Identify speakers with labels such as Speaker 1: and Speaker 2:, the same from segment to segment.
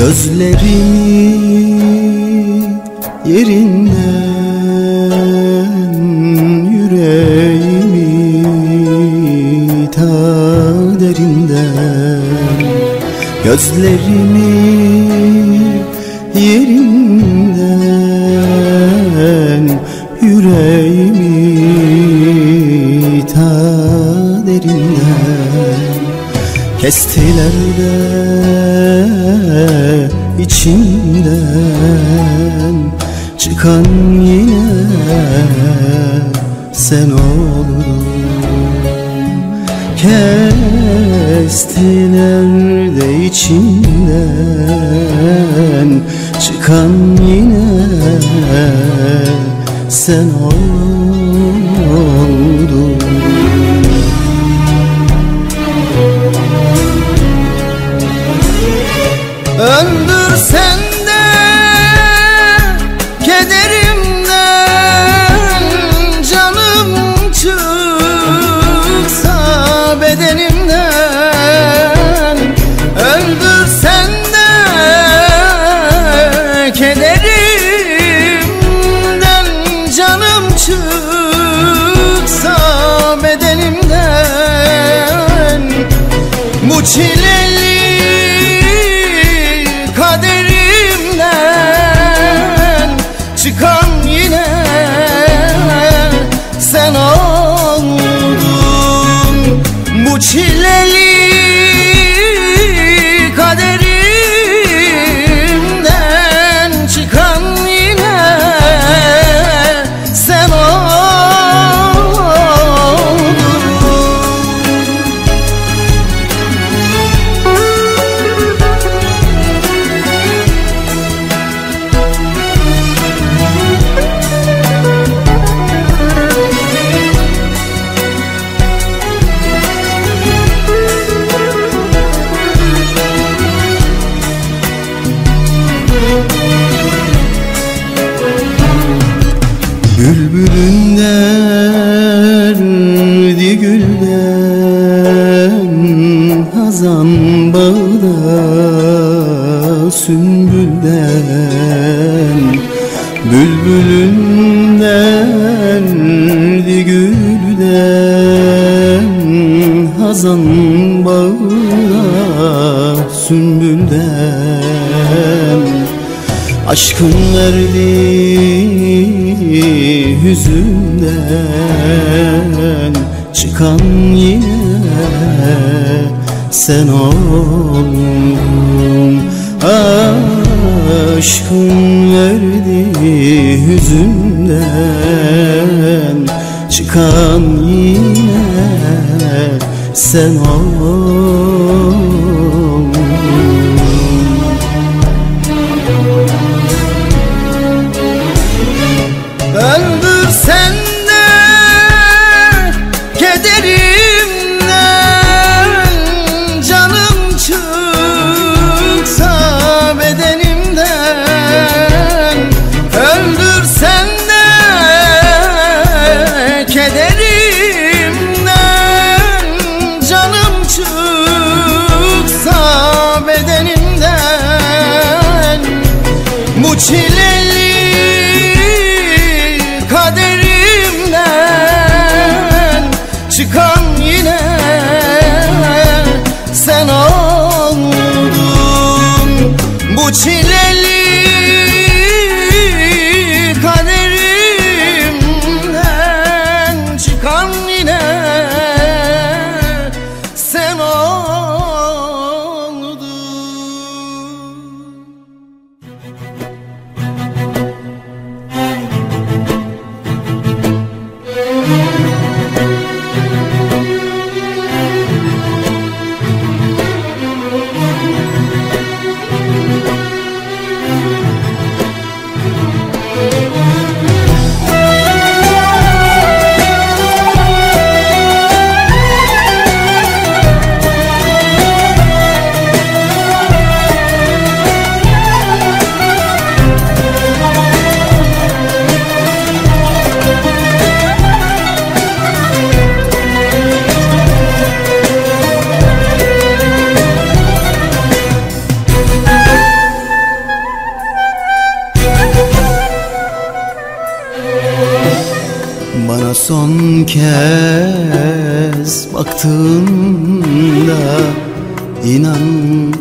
Speaker 1: Gözlerimi yerinden, yüreğimi ta derinden. Gözlerimi yerinden, yüreğimi ta derinden. Kestiler de içinden, çıkan yine sen oldun. Kestiler de içinden, çıkan yine sen oldun. Öldürsen de kederimden, canım çıksa bedenimden. Öldürsen de kederimden, canım çıksa bedenimden. Bu çileli kaderimden çıkan yine sen oldun. Bu çileli kaderimden çıkan yine sen oldun. Bülbülün derdi gülden, hazan bağda sümbülden. Bülbülün derdi gülden, hazan bağda sümbülden. Aşkın verdiği hüzünden çıkan yine sen oldun. Aşkın verdiği hüzünden çıkan yine sen oldun. Öldürsen de kederimden, canım çıksa bedenimden. Öldürsen de kederimden, canım çıksa bedenimden. Bu çileli kaderimden çıkan yine sen oldun. Bu çileli kaderimden çıkan yine sen oldun.
Speaker 2: Bana son kez baktığında inan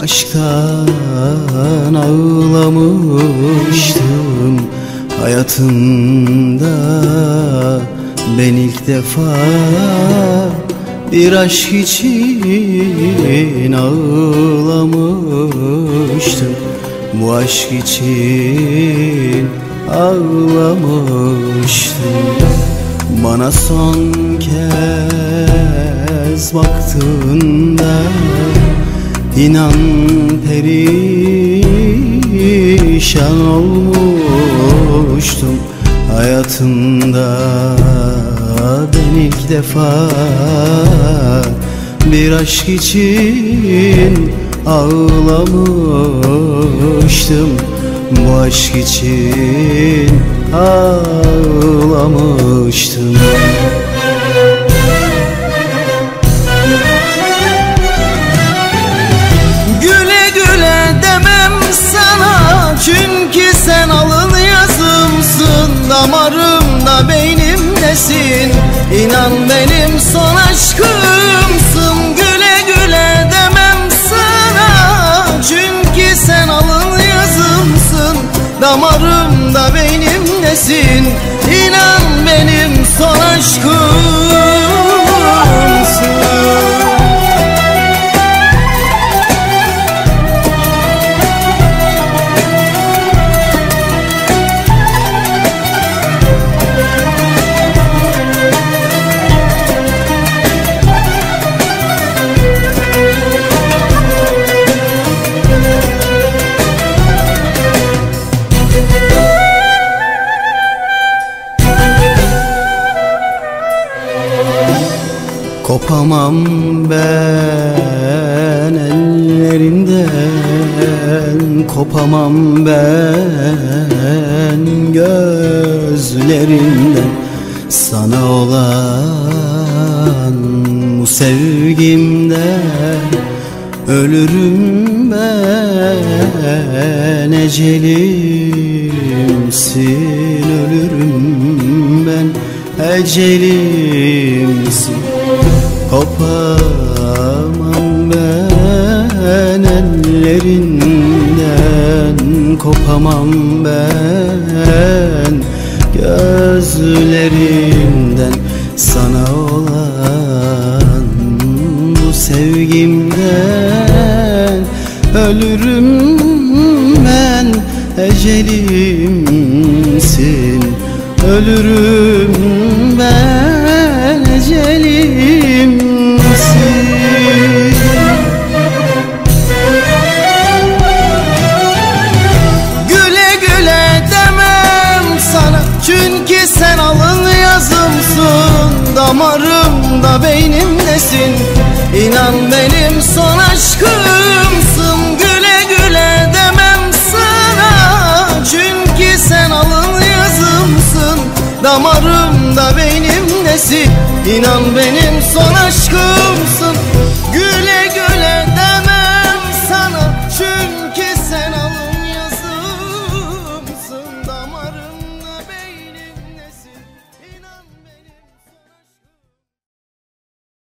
Speaker 2: aşktan ağlamıştım. Hayatımda ben ilk defa bir aşk için ağlamıştım. Bu aşk için ağlamıştım. Bana son kez baktığında inan perişan olmuştum. Hayatımda ben ilk defa bir aşk için ağlamıştım. Bu aşk için ağlamıştım.
Speaker 1: Güle güle demem sana, çünkü sen alın yazımsın. Damarımda beynimdesin, İnan benim son aşkımsın. Güle güle demem sana, çünkü sen alın yazımsın. Damarımda beynimdesin, İnan benim son aşkımsın.
Speaker 2: Kopamam ben ellerinden, kopamam ben gözlerinden. Sana olan bu sevgimden ölürüm ben. Ecelimsin, ölürüm ben, ecelimsin. Kopamam ben ellerinden, kopamam ben gözlerinden. Sana olan bu sevgimden ölürüm ben. Ecelimsin, ölürüm ben, ecelimsin.
Speaker 1: Güle güle demem sana, çünkü sen alın yazımsın. Damarımda beynimdesin, İnan benim son aşkımsın. Güle güle demem sana, çünkü sen alın yazımsın. Damarımda beynimdesin, İnan benim son aşkım.